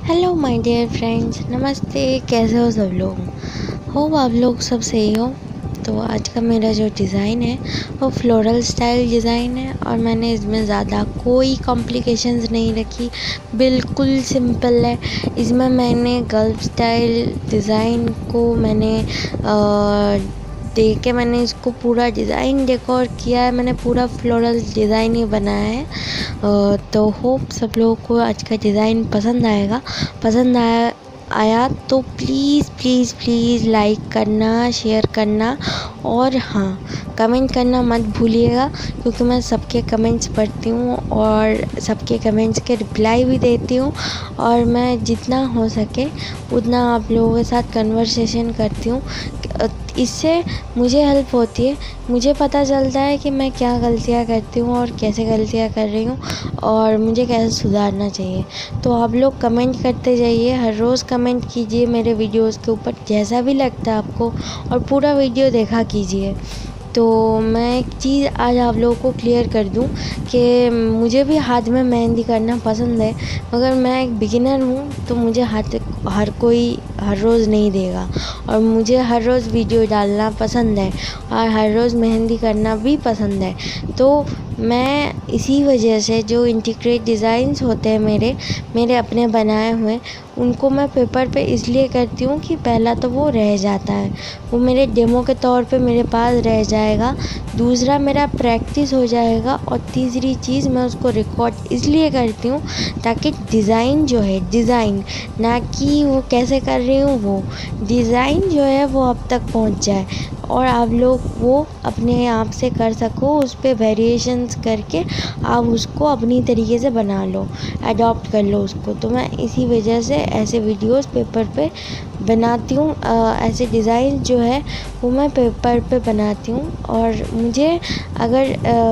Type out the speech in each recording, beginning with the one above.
Hello my dear friends, नमस्ते। कैसे हो सब लोग? होप आप लोग सब सही हो। तो आज का मेरा जो डिज़ाइन है वो फ्लोरल स्टाइल डिज़ाइन है और मैंने इसमें ज़्यादा कोई कॉम्प्लिकेशंस नहीं रखी, बिल्कुल सिंपल है। इसमें मैंने गल्फ स्टाइल डिज़ाइन को देख के मैंने इसको पूरा डिज़ाइन डेकोर किया है। मैंने पूरा फ्लोरल डिज़ाइन ही बनाया है। तो होप सब लोगों को आज का डिज़ाइन पसंद आया तो प्लीज़ प्लीज़ प्लीज़ लाइक करना, शेयर करना और हाँ, कमेंट करना मत भूलिएगा, क्योंकि मैं सबके कमेंट्स पढ़ती हूँ और सबके कमेंट्स के रिप्लाई भी देती हूँ और मैं जितना हो सके उतना आप लोगों के साथ कन्वर्सेशन करती हूँ। इससे मुझे हेल्प होती है, मुझे पता चलता है कि मैं क्या गलतियाँ करती हूँ और कैसे गलतियाँ कर रही हूँ और मुझे कैसे सुधारना चाहिए। तो आप लोग कमेंट करते जाइए, हर रोज़ कमेंट कीजिए मेरे वीडियोज़ के ऊपर, जैसा भी लगता है आपको, और पूरा वीडियो देखा कीजिए। तो मैं एक चीज़ आज आप लोगों को क्लियर कर दूं कि मुझे भी हाथ में मेहंदी करना पसंद है, मगर मैं एक बिगिनर हूँ तो मुझे हर कोई हर रोज़ नहीं देगा और मुझे हर रोज़ वीडियो डालना पसंद है और हर रोज़ मेहंदी करना भी पसंद है। तो मैं इसी वजह से जो इंटीग्रेट डिज़ाइंस होते हैं मेरे अपने बनाए हुए, उनको मैं पेपर पे इसलिए करती हूँ कि पहला तो वो रह जाता है, वो मेरे डेमो के तौर पे मेरे पास रह जाएगा। दूसरा, मेरा प्रैक्टिस हो जाएगा और तीसरी चीज़, मैं उसको रिकॉर्ड इसलिए करती हूँ ताकि डिज़ाइन जो है, डिज़ाइन ना कि वो कैसे कर रही हूँ, वो डिज़ाइन जो है वो अब तक पहुँच जाए और आप लोग वो अपने आप से कर सको, उस पर वेरिएशंस करके आप उसको अपनी तरीके से बना लो, अडॉप्ट कर लो उसको। तो मैं इसी वजह से ऐसे वीडियोस पेपर पे बनाती हूँ, ऐसे डिज़ाइन जो है वो मैं पेपर पे बनाती हूँ। और मुझे अगर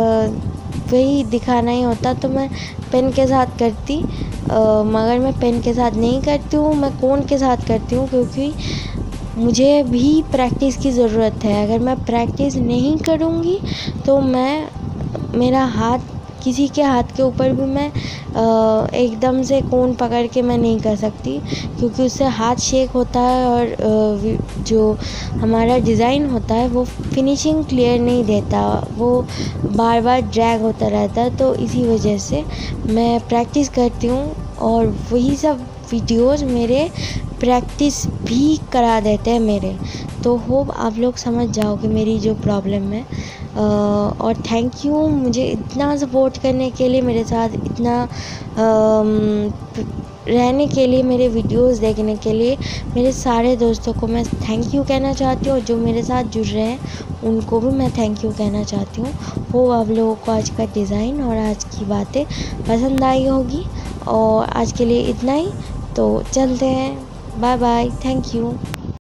वही दिखाना ही होता तो मैं पेन के साथ करती, मगर मैं पेन के साथ नहीं करती हूँ, मैं कोन के साथ करती हूँ, क्योंकि मुझे भी प्रैक्टिस की ज़रूरत है। अगर मैं प्रैक्टिस नहीं करूँगी तो मेरा हाथ, किसी के हाथ के ऊपर भी मैं एकदम से कोन पकड़ के मैं नहीं कर सकती, क्योंकि उससे हाथ शेक होता है और जो हमारा डिज़ाइन होता है वो फिनिशिंग क्लियर नहीं देता, वो बार बार ड्रैग होता रहता है। तो इसी वजह से मैं प्रैक्टिस करती हूँ और वही सब वीडियोस मेरे प्रैक्टिस भी करा देते हैं मेरे। तो होप आप लोग समझ जाओगे मेरी जो प्रॉब्लम है। और थैंक यू मुझे इतना सपोर्ट करने के लिए, मेरे साथ इतना रहने के लिए, मेरे वीडियोस देखने के लिए। मेरे सारे दोस्तों को मैं थैंक यू कहना चाहती हूँ और जो मेरे साथ जुड़ रहे हैं उनको भी मैं थैंक यू कहना चाहती हूँ। होप आप लोगों को आज का डिज़ाइन और आज की बातें पसंद आई होगी। और आज के लिए इतना ही, तो चलते हैं, बाय बाय, थैंक यू।